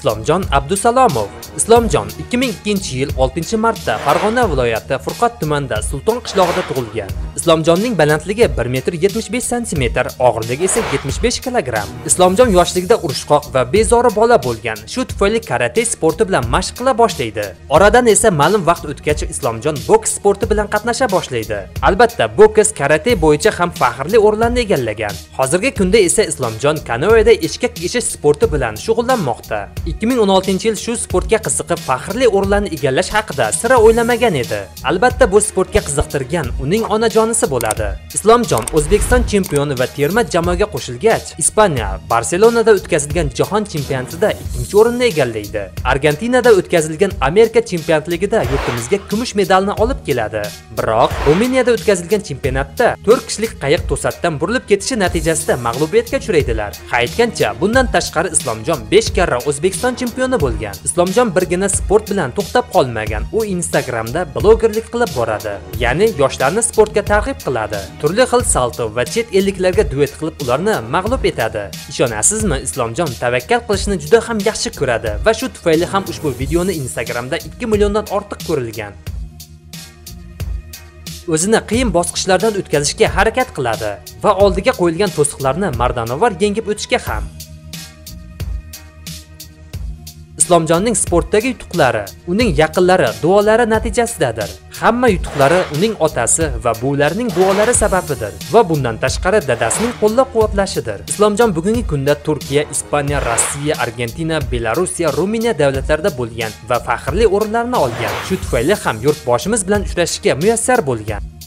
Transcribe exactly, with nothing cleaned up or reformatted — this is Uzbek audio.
Islomjon Abdusalomov. Islomjon ikki ming ikkinchi yil oltinchi martda Farg'ona viloyati Furqat tumanida Sulton qishlog'ida tug'ilgan. Islomjonning balandligi bir metr yetmish besh santimetr, og'irligi esa yetmish besh kilogramm. Islomjon yoshligida urushqoq va bezori bola bo'lgan. Shu tufayli karate sporti bilan mashq qila boshlaydi. Oradan esa ma'lum vaqt o'tgach Islomjon boks sporti bilan qatnasha boshlaydi. Albatta, boks karate bo'yicha ham faxrli o'rinlarni egallagan. Hozirgi kunda esa Islomjon kanoeda eshkak eshish sporti bilan shug'ullanmoqda. ikki ming o'n oltinchi yil shu sportga qiziqib faxrli o'rinlarni egallash haqida sira o'ylamagan edi. Albatta, bu sportga qiziqtirgan uning onajonisi bo'ladi. Islomjon O'zbekiston chempioni va terma jamoaga qo'shilgach, Ispaniya Barselonada o'tkazilgan jahon chempionatida ikkinchi o'rinni egallaydi. Argentinada o'tkazilgan Amerika chempionatligida yurtimizga kumush medalni olib keladi. Biroq Ruminiyada o'tkazilgan chempionatda to'rt kishilik qayiq to'satdan burilib ketishi natijasida mag'lubiyatga uchraydilar. Aytgancha, bundan tashqari Islomjon besh karra O'zbekiston chempioni bo'lgan. Islomjon birgina sport bilan to'xtab qolmagan. U Instagramda blogerlik qilib boradi. Ya'ni yoshlarni sportga targ'ib qiladi. Turli xil salto va chet elliklarga duet qilib ularni mag'lub etadi. Ishonasizmi, Islomjon tavakkal qilishni juda ham yaxshi ko'radi va shu tufayli ham ushbu videoni Instagramda ikki milliondan ortiq ko'rilgan. O'zini qiyin bosqichlardan o'tkazishga harakat qiladi va oldiga qo'yilgan to'siqlarni mardonavor yengib o'tishga ham. Islomjonning sportdagi yutuqlari uning yaqinlari duolari natijasidadir. Hamma yutuqlari uning otasi va buvilarining duolari sababidir va bundan tashqari dadasining qo'llab-quvvatlashidir. Islomjon bugungi kunda Turkiya, Ispaniya, Rossiya, Argentina, Belorussiya, Ruminiya davlatlarida bo'lgan va faxrli o'rinlarni olgan. Shu tufayli ham yurtboshimiz bilan uchrashishga muyassar bo'lgan.